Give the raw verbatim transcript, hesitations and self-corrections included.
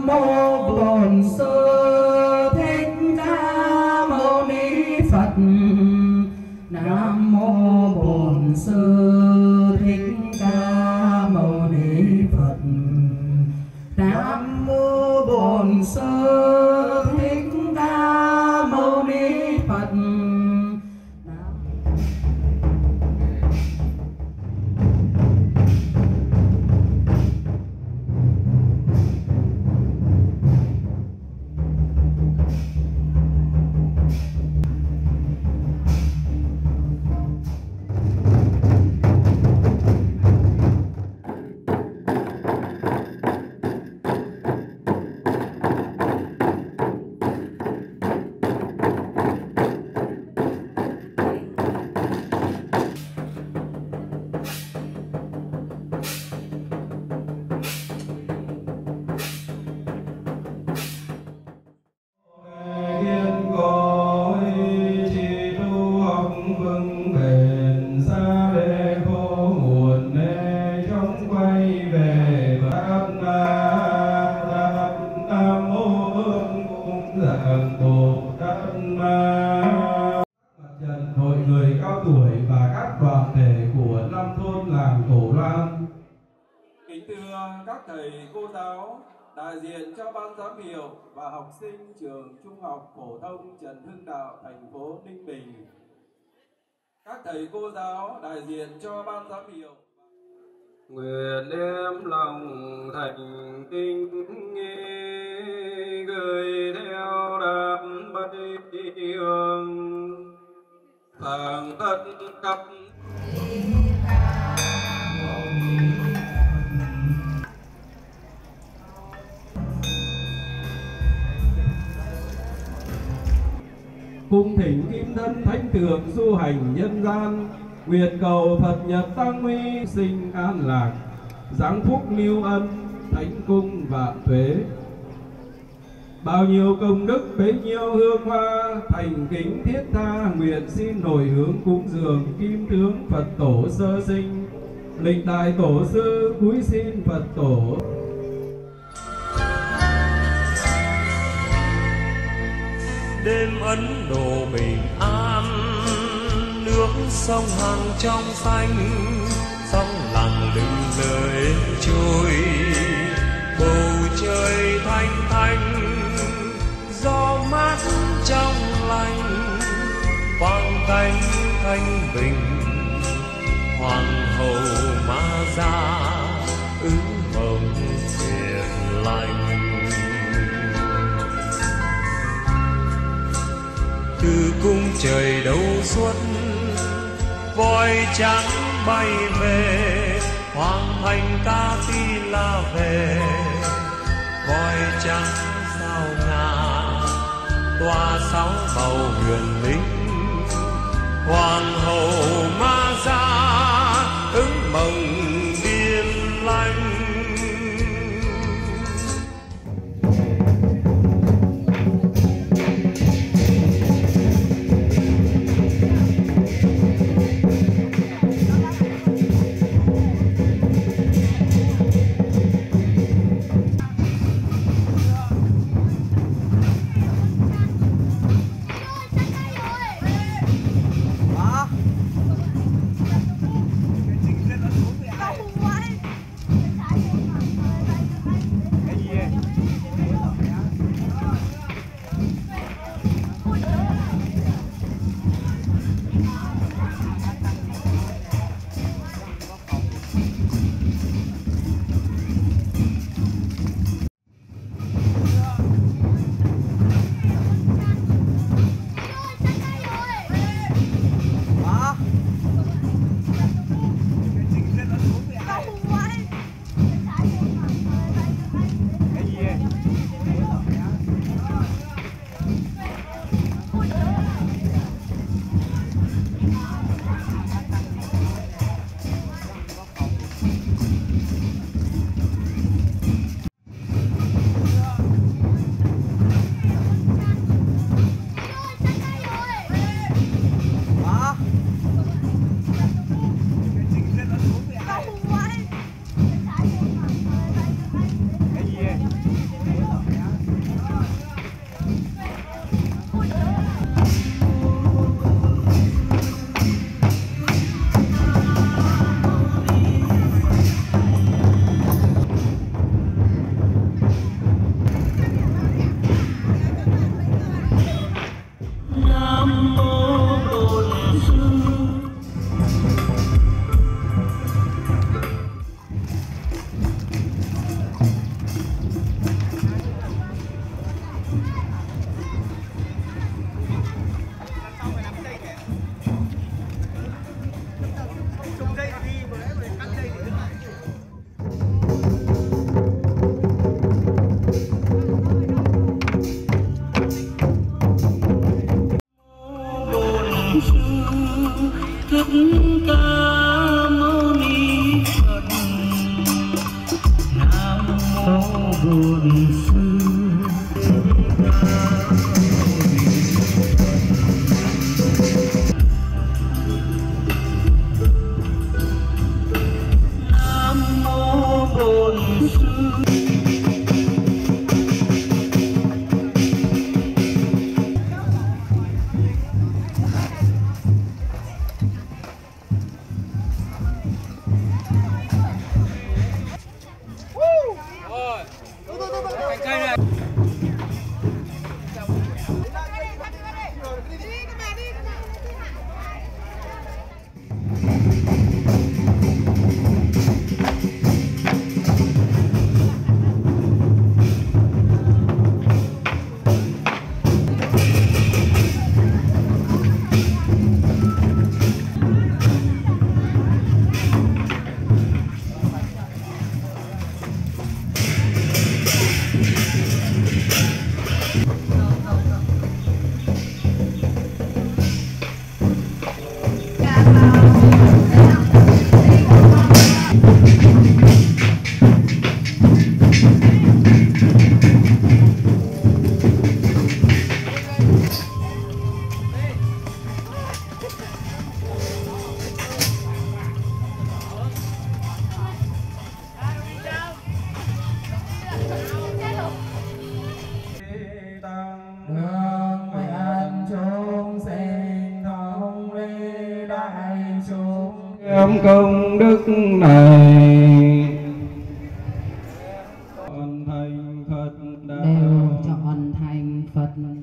mô Bổn Sư Thích Ca Mâu Ni Phật. Nam mô Bổn Sư Thích Ca Mâu Ni Phật. Nam mô Bổn Sư Thích Ca Mâu Ni Phật. Hội người cao tuổi và các đoàn thể của năm thôn làng Cổ Loan. Kính thưa các thầy cô giáo, đại diện cho ban giám hiệu và học sinh trường Trung học phổ thông Trần Hưng Đạo, thành phố Ninh Bình. Các thầy cô giáo đại diện cho ban giám hiệu, nguyện đem lòng thành kính gửi theo đáp bày hương thẳng tất cấp. Cung thỉnh kim thân thánh thượng du hành nhân gian, nguyện cầu Phật nhật tăng huy sinh an lạc, giáng phúc lưu ân, thánh cung vạn tuế. Bao nhiêu công đức bấy nhiêu hương hoa, thành kính thiết tha nguyện xin hồi hướng cúng dường kim tướng Phật tổ sơ sinh, lịch đại tổ sư cúi xin Phật tổ. Đêm Ấn Độ bình an, nước sông Hằng trong xanh, sông lặng lặng lời trôi, bầu trời thanh thanh, gió mát trong lành, quang cảnh thanh bình, hoàng hậu Ma Gia ứng hồng thiện lành. Từ cung trời đâu xuất, voi trắng bay về, hoàng thành Ca Ti La về, voi trắng sao ngà, tỏa sáu màu huyền linh, hoàng hậu Ma Gia ứng mộng điên lành. bổn sư. Nam mô bổn sư. Em công đức này chọn thành Phật đạo, đều chọn thành Phật